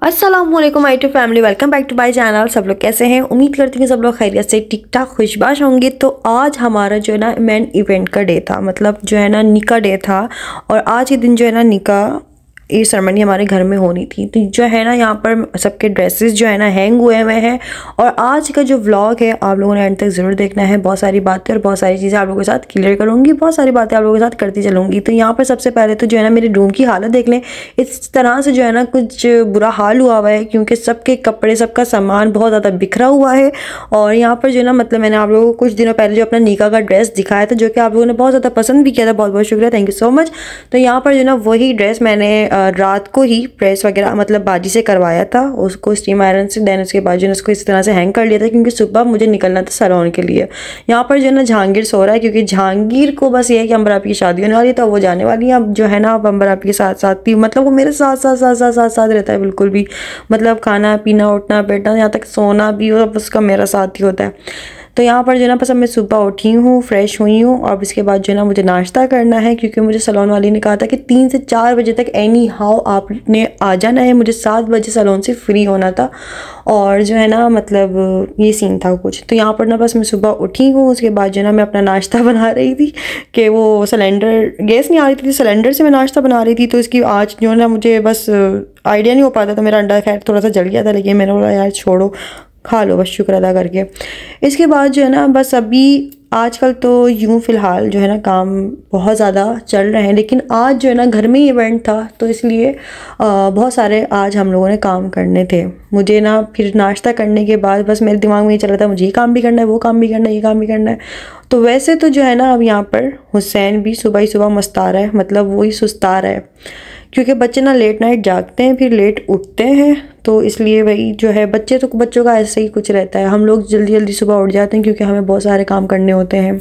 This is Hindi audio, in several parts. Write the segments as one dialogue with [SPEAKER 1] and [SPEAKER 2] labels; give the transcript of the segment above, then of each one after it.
[SPEAKER 1] अस्सलाम वालेकुम my to family, welcome back to my channel. सब लोग कैसे हैं? उम्मीद करती हूँ सब लोग खैरियत से ठीक ठाक खुशबाश होंगे। तो आज हमारा जो है ना मेन इवेंट का डे था, मतलब जो है ना निका डे था। और आज के दिन जो है ना निका ये सेरेमनी हमारे घर में होनी थी। तो जो है ना यहाँ पर सबके ड्रेसेस जो है ना हैंग हुए हुए हैं। और आज का जो व्लॉग है आप लोगों ने एंड तक ज़रूर देखना है। बहुत सारी बातें और बहुत सारी चीज़ें आप लोगों के साथ क्लियर करूँगी, बहुत सारी बातें आप लोगों के साथ करती चलूँगी। तो यहाँ पर सबसे पहले तो जो है ना मेरे रूम की हालत देख लें। इस तरह से जो है ना कुछ बुरा हाल हुआ हुआ है, क्योंकि सबके कपड़े सबका सामान बहुत ज़्यादा बिखरा हुआ है। और यहाँ पर जो है ना मतलब मैंने आप लोगों को कुछ दिनों पहले जो अपना निका का ड्रेस दिखाया था, जो कि आप लोगों ने बहुत ज़्यादा पसंद भी किया था, बहुत बहुत शुक्रिया, थैंक यू सो मच। तो यहाँ पर जो है ना वही ड्रेस मैंने रात को ही प्रेस वगैरह मतलब बाजी से करवाया था, उसको स्टीम आयरन से। देन उसके बाद जो है उसको इस तरह से हैंग कर लिया था, क्योंकि सुबह मुझे निकलना था सैलून के लिए। यहाँ पर जो है ना जहांगीर सो रहा है, क्योंकि जहांगीर को बस ये है कि अंबर आपी की शादी होने वाली है, तो वो जाने वाली है। अब जो है ना अब अंबर आपी के साथ साथ भी मतलब वो मेरे साथ साथ साथ साथ साथ साथ रहता है बिल्कुल भी। मतलब खाना पीना उठना बैठना यहाँ तक सोना भी और उसका मेरा साथ ही होता है। तो यहाँ पर जो है ना बस अब मैं सुबह उठी हूँ, फ्रेश हुई हूँ। और इसके बाद जो है ना मुझे नाश्ता करना है, क्योंकि मुझे सैलून वाली ने कहा था कि 3 से 4 बजे तक एनी हाउ आपने आ जाना है। मुझे 7 बजे सैलून से फ्री होना था। और जो है ना मतलब ये सीन था कुछ। तो यहाँ पर ना बस मैं सुबह उठी हूँ, उसके बाद जो है ना मैं अपना नाश्ता बना रही थी कि वो सिलेंडर गैस नहीं आ रही थी, सिलेंडर से मैं नाश्ता बना रही थी। तो इसकी आज जो है ना मुझे बस आइडिया नहीं हो पाता था। मेरा अंडा खैर थोड़ा सा जल गया था, लेकिन मैंने बोला यार छोड़ो, खा लो बस शुक्र अदा करके। इसके बाद जो है ना बस अभी आजकल तो यूँ फ़िलहाल जो है ना काम बहुत ज़्यादा चल रहे हैं, लेकिन आज जो है ना घर में ही इवेंट था, तो इसलिए बहुत सारे आज हम लोगों ने काम करने थे। मुझे ना फिर नाश्ता करने के बाद बस मेरे दिमाग में ये चल रहा था मुझे ये काम भी करना है, वो काम भी करना है, ये काम भी करना है। तो वैसे तो जो है ना अब यहाँ पर हुसैन भी सुबह ही सुबह मस्ता रहा है, मतलब वही सुस्ता रहा है, क्योंकि बच्चे ना लेट नाइट जागते हैं फिर लेट उठते हैं। तो इसलिए वही जो है बच्चों का ऐसे ही कुछ रहता है। हम लोग जल्दी जल्दी सुबह उठ जाते हैं, क्योंकि हमें बहुत सारे काम करने होते हैं।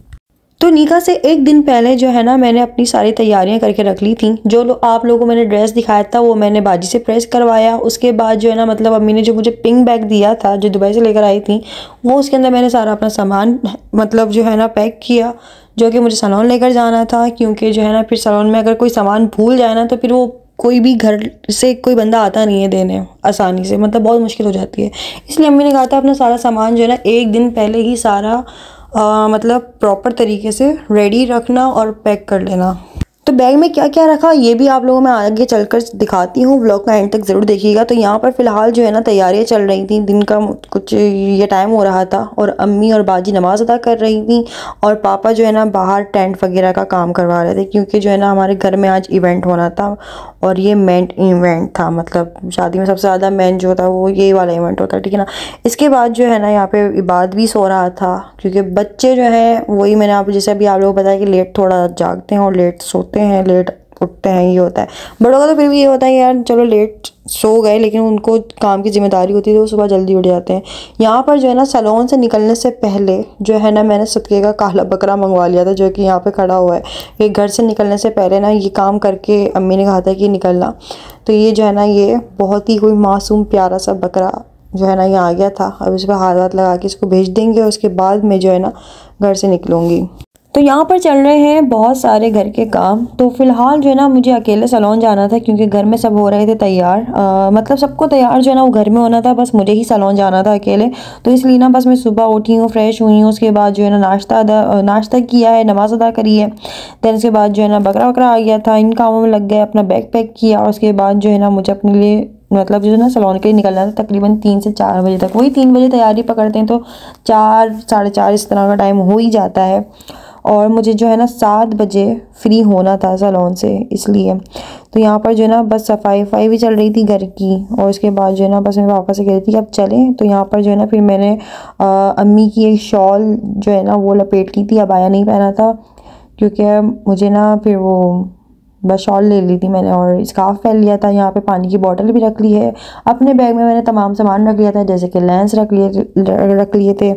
[SPEAKER 1] तो निका से एक दिन पहले जो है ना मैंने अपनी सारी तैयारियां करके रख ली थी। आप लोगों को मैंने ड्रेस दिखाया था वो मैंने बाजी से प्रेस करवाया। उसके बाद जो है ना मतलब अम्मी ने जो मुझे पिंक बैग दिया था जो दुबई से लेकर आई थी, वो उसके अंदर मैंने सारा अपना सामान मतलब जो है ना पैक किया, जो कि मुझे सैलून लेकर जाना था। क्योंकि जो है ना फिर सैलून में अगर कोई सामान भूल जाए ना, तो फिर वो कोई भी घर से कोई बंदा आता नहीं है देने आसानी से, मतलब बहुत मुश्किल हो जाती है। इसलिए अम्मी ने कहा था अपना सारा सामान जो है ना एक दिन पहले ही सारा मतलब प्रॉपर तरीके से रेडी रखना और पैक कर लेना। तो बैग में क्या क्या रखा ये भी आप लोगों में आगे चलकर दिखाती हूँ, व्लॉग का एंड तक ज़रूर देखिएगा। तो यहाँ पर फ़िलहाल जो है ना तैयारियाँ चल रही थी, दिन का कुछ ये टाइम हो रहा था, और अम्मी और बाजी नमाज़ अदा कर रही थी, और पापा जो है ना बाहर टेंट वगैरह का काम करवा रहे थे, क्योंकि जो है ना हमारे घर में आज इवेंट होना था। और ये मेन इवेंट था, मतलब शादी में सबसे ज़्यादा मेन जो था वो ये वाला इवेंट होता है, ठीक है ना। इसके बाद जो है ना यहाँ पे इबाद भी सो रहा था, क्योंकि बच्चे जो है वही मैंने आप जैसे अभी आप लोगों को बताया कि लेट थोड़ा जागते हैं और लेट सोते हैं, लेट उठते हैं, ये होता है। बड़ों का तो फिर भी ये होता है यार चलो लेट सो गए, लेकिन उनको काम की जिम्मेदारी होती है तो वो सुबह जल्दी उठ जाते हैं। यहाँ पर जो है ना सैलून से निकलने से पहले जो है ना मैंने सदके का काला बकरा मंगवा लिया था, जो कि यहाँ पे खड़ा हुआ है। ये घर से निकलने से पहले ना ये काम करके अम्मी ने कहा था कि निकलना। तो ये जो है ना ये बहुत ही कोई मासूम प्यारा सा बकरा जो है ना ये आ गया था। अब इस पर हाथ हाथ लगा के इसको भेज देंगे, उसके बाद मैं जो है ना घर से निकलूँगी। तो यहाँ पर चल रहे हैं बहुत सारे घर के काम। तो फिलहाल जो है ना मुझे अकेले सैलून जाना था, क्योंकि घर में सब हो रहे थे तैयार, मतलब सबको तैयार जो है ना वो घर में होना था, बस मुझे ही सैलून जाना था अकेले। तो इसलिए ना बस मैं सुबह उठी हूँ, फ्रेश हुई हूँ, उसके बाद जो है ना नाश्ता किया है, नमाज अदा करी है। देन उसके बाद जो है ना बकरा वकरा आ गया था, इन कामों में लग गए, अपना बैग पैक किया। और उसके बाद जो है ना मुझे अपने लिए मतलब जो है ना सैलून के लिए निकलना था तकरीबन 3 से 4 बजे तक। वही 3 बजे तैयारी पकड़ते हैं तो 4 साढ़े 4 इस तरह का टाइम हो ही जाता है। और मुझे जो है ना 7 बजे फ्री होना था सैलून से, इसलिए। तो यहाँ पर जो है ना बस सफाई भी चल रही थी घर की। और उसके बाद जो है ना बस मैं पापा से कह रही थी कि अब चलें। तो यहाँ पर जो है ना फिर मैंने अम्मी की एक शॉल जो है ना वो लपेट ली थी, अबाया नहीं पहना था, क्योंकि मुझे ना फिर वो बस शॉल ले ली थी मैंने, और स्कार्फ पहन लिया था। यहाँ पे पानी की बोतल भी रख ली है। अपने बैग में मैंने तमाम सामान रख लिया था, जैसे कि लेंस रख लिए थे,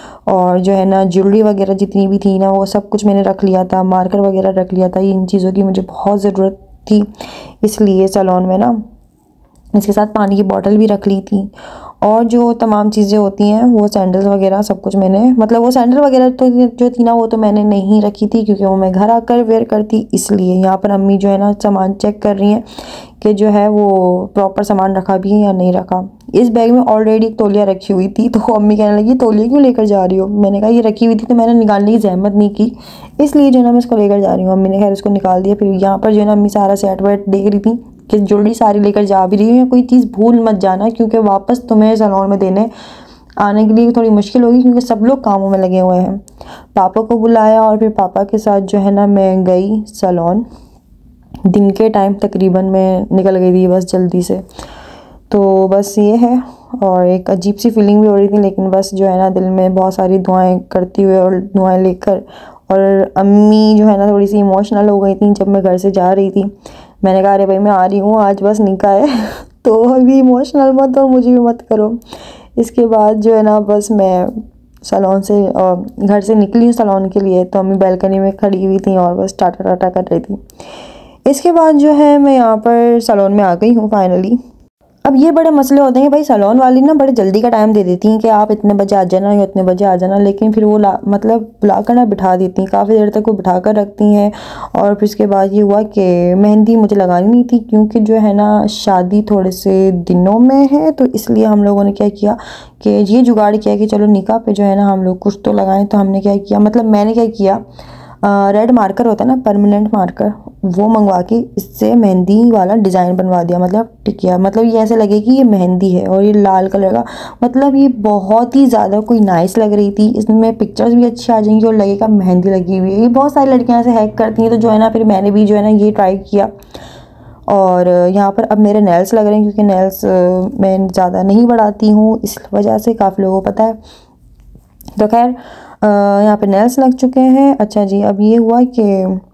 [SPEAKER 1] और जो है ना ज्वेलरी वगैरह जितनी भी थी ना वो सब कुछ मैंने रख लिया था, मार्कर वगैरह रख लिया था। इन चीज़ों की मुझे बहुत ज़रूरत थी, इसलिए सैलून में ना इसके साथ पानी की बोतल भी रख ली थी, और जो तमाम चीज़ें होती हैं वो सैंडल्स वगैरह सब कुछ मैंने, मतलब वो सैंडल वगैरह तो जो थी ना वो तो मैंने नहीं रखी थी क्योंकि वो मैं घर आकर वेयर करती, इसलिए। यहाँ पर अम्मी जो है ना सामान चेक कर रही हैं कि जो है वो प्रॉपर सामान रखा भी है या नहीं रखा। इस बैग में ऑलरेडी एक तौलिया रखी हुई थी, तो अम्मी कहने लगी तौलिया क्यों लेकर जा रही हो। मैंने कहा ये रखी हुई थी तो मैंने निकालने की जहमत नहीं की, इसलिए जो है ना मैं इसको लेकर जा रही हूँ। अम्मी ने खैर इसको निकाल दिया। फिर यहाँ पर जो है ना अम्मी सारा सेट वेट देख रही थी कि ज्वेलरी सारी लेकर जा भी रही हूँ, या कोई चीज़ भूल मत जाना क्योंकि वापस तुम्हें सैलून में देने आने के लिए थोड़ी मुश्किल होगी क्योंकि सब लोग कामों में लगे हुए हैं। पापा को बुलाया और फिर पापा के साथ जो है ना मैं गई सैलून। दिन के टाइम तकरीबन मैं निकल गई थी बस जल्दी से। तो बस ये है, और एक अजीब सी फीलिंग भी हो रही थी, लेकिन बस जो है ना दिल में बहुत सारी दुआएं करती हुए और दुआएं लेकर। और अम्मी जो है ना थोड़ी सी इमोशनल हो गई थी जब मैं घर से जा रही थी। मैंने कहा अरे भाई मैं आ रही हूँ, आज बस निकाह है तो अभी इमोशनल मत और मुझे भी मत करो। इसके बाद जो है ना बस मैं सैलून से घर से निकली हूँ सैलून के लिए, तो अम्मी बैल्कनी में खड़ी हुई थी और बस टाटा टाटा कर रही थी। इसके बाद जो है मैं यहाँ पर सैलून में आ गई हूँ फाइनली। अब ये बड़े मसले होते हैं भाई, सैलून वाली ना बड़े जल्दी का टाइम दे देती हैं कि आप इतने बजे आ जाना या इतने बजे आ जाना, लेकिन फिर वो मतलब बुला कर ना बिठा देती हैं, काफ़ी देर तक वो बिठा कर रखती हैं। और फिर इसके बाद ये हुआ कि मेहंदी मुझे लगानी नहीं थी क्योंकि जो है ना शादी थोड़े से दिनों में है, तो इसलिए हम लोगों ने क्या किया कि ये जुगाड़ किया कि चलो निकाह पे जो है ना हम लोग कुछ तो लगाएं। तो हमने क्या किया, मतलब मैंने क्या किया, रेड मार्कर होता है ना परमानेंट मार्कर, वो मंगवा के इससे मेहंदी वाला डिज़ाइन बनवा दिया, मतलब टिकिया, मतलब ये ऐसे लगे कि ये मेहंदी है। और ये लाल कलर का, मतलब ये बहुत ही ज़्यादा कोई नाइस लग रही थी। इसमें पिक्चर्स भी अच्छी आ जाएंगी और लगेगा मेहंदी लगी हुई है। ये बहुत सारी लड़कियां ऐसे हैक करती हैं, तो जो है ना फिर मैंने भी जो है ना ये ट्राई किया। और यहाँ पर अब मेरे नेल्स लग रहे हैं क्योंकि नेल्स मैं ज़्यादा नहीं बढ़ाती हूँ, इस वजह से काफ़ी लोगों को पता है। तो खैर यहाँ पे नेल्स लग चुके हैं। अच्छा जी, अब ये हुआ कि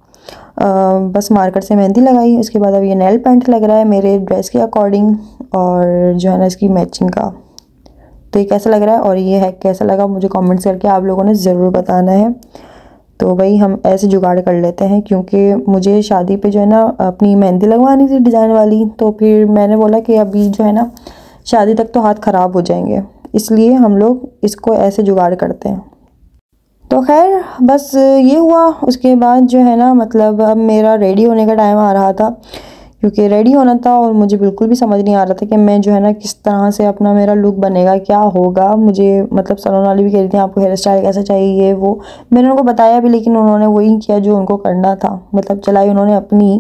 [SPEAKER 1] बस मार्कर से मेहंदी लगाई, उसके बाद अब ये नेल पेंट लग रहा है मेरे ड्रेस के अकॉर्डिंग और जो है ना इसकी मैचिंग का। तो ये कैसा लग रहा है और ये है कैसा लगा, मुझे कमेंट्स करके आप लोगों ने ज़रूर बताना है। तो भाई हम ऐसे जुगाड़ कर लेते हैं क्योंकि मुझे शादी पे जो है ना अपनी मेहंदी लगवानी थी डिज़ाइन वाली, तो फिर मैंने बोला कि अभी जो है ना शादी तक तो हाथ ख़राब हो जाएंगे, इसलिए हम लोग इसको ऐसे जुगाड़ करते हैं। तो खैर बस ये हुआ। उसके बाद जो है ना मतलब अब मेरा रेडी होने का टाइम आ रहा था क्योंकि रेडी होना था और मुझे बिल्कुल भी समझ नहीं आ रहा था कि मैं जो है ना किस तरह से अपना मेरा लुक बनेगा, क्या होगा। मुझे मतलब सैलून वाली भी कह रही थी आपको हेयर स्टाइल कैसा चाहिए, वो मैंने उनको बताया भी, लेकिन उन्होंने वही किया जो उनको करना था, मतलब चलाई उन्होंने अपनी।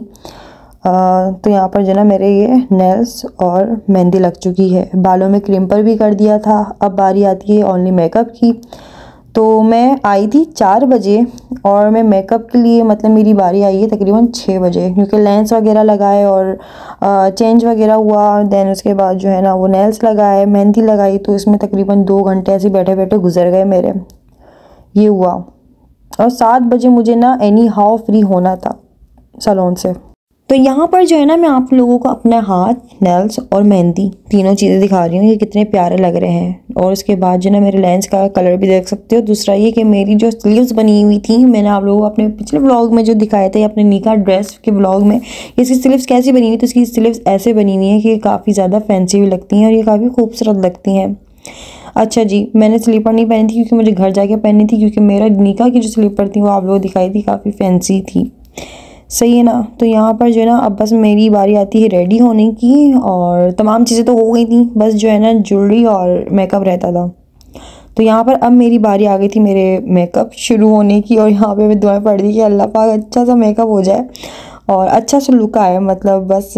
[SPEAKER 1] तो यहाँ पर जो है ना मेरे ये नेल्स और मेहंदी लग चुकी है, बालों में क्रिम्पर भी कर दिया था। अब बारी आती है ओनली मेकअप की। तो मैं आई थी 4 बजे और मैं मेकअप के लिए मतलब मेरी बारी आई है तकरीबन 6 बजे क्योंकि लेंस वगैरह लगाए और चेंज वगैरह हुआ। देन उसके बाद जो है ना वो नेल्स लगाए, मेहंदी लगाई, तो इसमें तकरीबन 2 घंटे ऐसे बैठे बैठे गुजर गए मेरे। ये हुआ और 7 बजे मुझे ना एनी हाउ फ्री होना था सैलून से। तो यहाँ पर जो है ना मैं आप लोगों को अपना हाथ, नेल्स और मेहंदी तीनों चीज़ें दिखा रही हूँ, ये कितने प्यारे लग रहे हैं। और उसके बाद जो है ना मेरे लेंस का कलर भी देख सकते हो। दूसरा ये कि मेरी जो स्लीव्स बनी हुई थी, मैंने आप लोगों को अपने पिछले व्लॉग में जो दिखाए थे अपने निकाह ड्रेस के व्लॉग में, इसकी स्लीव्स कैसी बनी हुई, तो इसकी स्लीव्स ऐसे बनी हुई हैं कि काफ़ी ज़्यादा फैंसी भी लगती हैं और ये काफ़ी खूबसूरत लगती हैं। अच्छा जी, मैंने स्लीपर नहीं पहनी थी क्योंकि मुझे घर जाके पहननी थी, क्योंकि मेरा निकाह की जो स्लीपर थी वो आप लोगों को दिखाई थी, काफ़ी फैंसी थी। सही है ना। तो यहाँ पर जो है ना अब बस मेरी बारी आती है रेडी होने की, और तमाम चीज़ें तो हो गई थी, बस जो है ना ज्वेलरी और मेकअप रहता था। तो यहाँ पर अब मेरी बारी आ गई थी मेरे मेकअप शुरू होने की, और यहाँ पे मैं दुआएं पढ़ दी कि अल्लाह पाक अच्छा सा मेकअप हो जाए और अच्छा सा लुक आए, मतलब बस।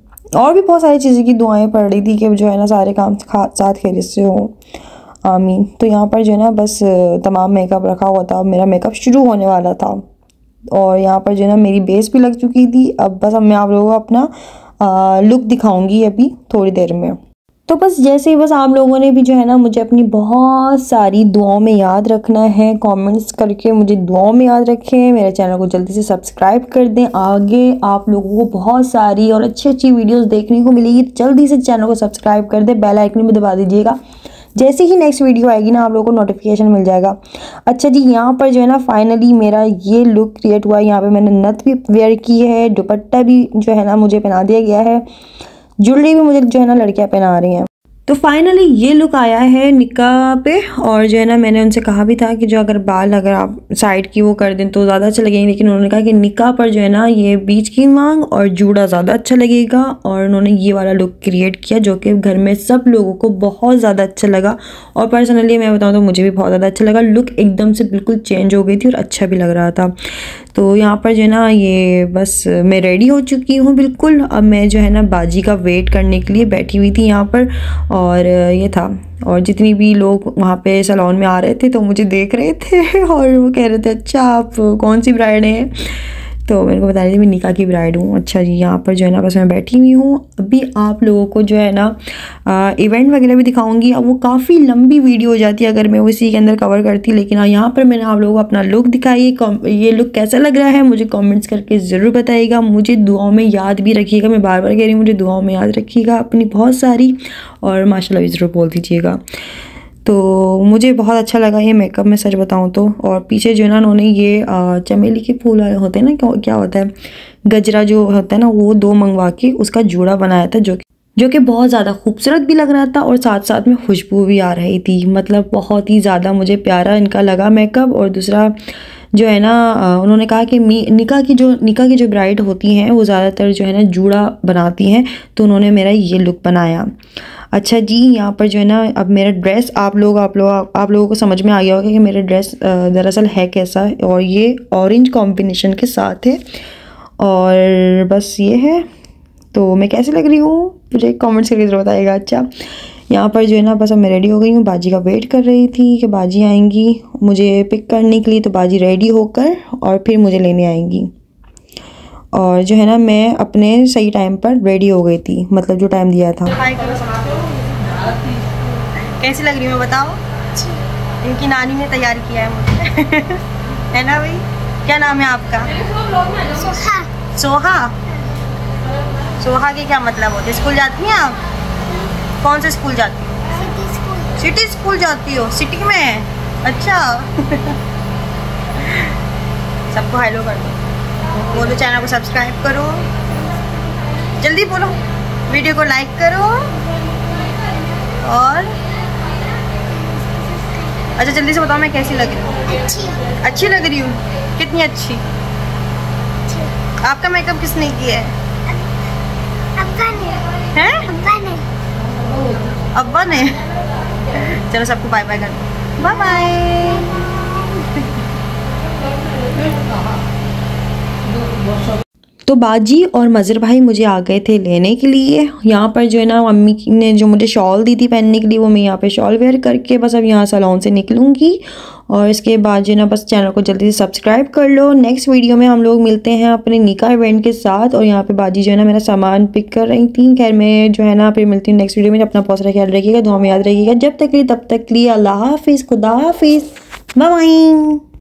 [SPEAKER 1] और भी बहुत सारी चीज़ें की दुआएं पढ़ रही थी कि जो है ना सारे काम साथ खैरियत से हो, आमीन। तो यहाँ पर जो है ना बस तमाम मेकअप रखा हुआ था, मेरा मेकअप शुरू होने वाला था। और यहाँ पर जो है ना मेरी बेस भी लग चुकी थी। अब बस मैं आप लोगों को अपना लुक दिखाऊंगी अभी थोड़ी देर में। तो बस जैसे ही बस आप लोगों ने भी जो है ना मुझे अपनी बहुत सारी दुआओं में याद रखना है, कमेंट्स करके मुझे दुआओं में याद रखें, मेरे चैनल को जल्दी से सब्सक्राइब कर दें। आगे आप लोगों को बहुत सारी और अच्छी अच्छी वीडियोस देखने को मिलेगी, जल्दी से चैनल को सब्सक्राइब कर दें, बेल आइकन भी दबा दीजिएगा, जैसे ही नेक्स्ट वीडियो आएगी ना आप लोगों को नोटिफिकेशन मिल जाएगा। अच्छा जी, यहाँ पर जो है ना फाइनली मेरा ये लुक क्रिएट हुआ है। यहाँ पे मैंने नथ भी वेयर की है, दुपट्टा भी जो है ना मुझे पहना दिया गया है। ज्वेलरी भी मुझे जो है ना लड़कियां पहना रही हैं। तो फाइनली ये लुक आया है निकाह पे। और जो है ना मैंने उनसे कहा भी था कि जो अगर आप साइड की वो कर दें तो ज़्यादा अच्छा लगेगा, लेकिन उन्होंने कहा कि निकाह पर जो है ना ये बीच की मांग और जूड़ा ज़्यादा अच्छा लगेगा। और उन्होंने ये वाला लुक क्रिएट किया जो कि घर में सब लोगों को बहुत ज़्यादा अच्छा लगा। और पर्सनली मैं बताऊँ तो मुझे भी बहुत ज़्यादा अच्छा लगा। लुक एकदम से बिल्कुल चेंज हो गई थी और अच्छा भी लग रहा था। तो यहाँ पर जो है ना ये बस मैं रेडी हो चुकी हूँ बिल्कुल। अब मैं जो है ना बाजी का वेट करने के लिए बैठी हुई थी यहाँ पर। और ये था, और जितनी भी लोग वहाँ पे सैलून में आ रहे थे तो मुझे देख रहे थे और वो कह रहे थे अच्छा आप कौन सी ब्राइड हैं। तो मेरे को बता रही थी मैं निकाह की ब्राइड हूँ। अच्छा जी, यहाँ पर जो है ना बस मैं बैठी हुई हूँ। अभी आप लोगों को जो है ना इवेंट वगैरह भी दिखाऊंगी। अब वो काफ़ी लंबी वीडियो हो जाती है अगर मैं उसी के अंदर कवर करती, लेकिन यहाँ पर मैंने आप लोगों को अपना लुक दिखाई। ये लुक कैसा लग रहा है मुझे कमेंट्स करके ज़रूर बताइएगा। मुझे दुआओं में याद भी रखिएगा, मैं बार बार कह रही हूँ मुझे दुआओं में याद रखिएगा अपनी बहुत सारी, और माशाल्लाह भी ज़रूर बोल दीजिएगा। तो मुझे बहुत अच्छा लगा ये मेकअप, मैं सच बताऊं तो। और पीछे जो है ना उन्होंने ये चमेली के फूल होते हैं ना, क्या होता है, गजरा जो होता है ना, वो 2 मंगवा के उसका जूड़ा बनाया था जो कि बहुत ज़्यादा खूबसूरत भी लग रहा था और साथ साथ में खुशबू भी आ रही थी। मतलब बहुत ही ज़्यादा मुझे प्यारा इनका लगा मेकअप। और दूसरा जो है ना उन्होंने कहा कि निकाह की जो ब्राइड होती हैं वो ज़्यादातर जो है ना जूड़ा बनाती हैं, तो उन्होंने मेरा ये लुक बनाया। अच्छा जी, यहाँ पर जो है ना अब मेरा ड्रेस आप लोगों को समझ में आ गया होगा कि मेरा ड्रेस दरअसल है कैसा, और ये ऑरेंज कॉम्बिनेशन के साथ है। और बस ये है। तो मैं कैसे लग रही हूँ मुझे कमेंट्स करके ज़रूर बताइएगा। अच्छा, यहाँ पर जो है ना बस अब मैं रेडी हो गई हूँ। बाजी का वेट कर रही थी कि बाजी आएंगी मुझे पिक करने के लिए, तो बाजी रेडी होकर और फिर मुझे लेने आएंगी। और जो है ना मैं अपने सही टाइम पर रेडी हो गई थी, मतलब जो टाइम दिया था। कैसी लग रही हूँ बताओ। इनकी नानी ने तैयार किया है मुझे है ना भाई। क्या नाम है आपका? सोहा। सोहा? सोहा के क्या मतलब होते? स्कूल जाती हैं आप? कौन से स्कूल जाती हो? सिटी स्कूल जाती हो? सिटी में? अच्छा सबको हेलो कर दो, बोलो चैनल को सब्सक्राइब करो, जल्दी बोलो, वीडियो को लाइक करो। और अच्छा जल्दी से बताओ मैं कैसी लग रही हूँ? अच्छी लग रही हूँ? कितनी अच्छी? आपका मेकअप किसने किया है? अब्बा ने। हैं? अब्बा ने। अब्बा ने? चलो सबको बाय बाय कर दो, बाय बाय। तो बाजी और मज़र भाई मुझे आ गए थे लेने के लिए। यहाँ पर जो है ना मम्मी ने जो मुझे शॉल दी थी पहनने के लिए, वो मैं यहाँ पे शॉल वेयर करके बस अब यहाँ सैलून से निकलूँगी। और इसके बाद जो है ना बस चैनल को जल्दी से सब्सक्राइब कर लो। नेक्स्ट वीडियो में हम लोग मिलते हैं अपने निकाह इवेंट के साथ। और यहाँ पे बाजी जो है ना मेरा सामान पिक कर रही थी। खैर मैं जो है ना फिर मिलती हूँ नेक्स्ट वीडियो में। अपना बहुत सारा ख्याल रखिएगा, दुआ में याद रखिएगा। जब तक के लिए तब तक के लिए अल्लाह हाफिज़, खुदा हाफिज़, बाय बाय।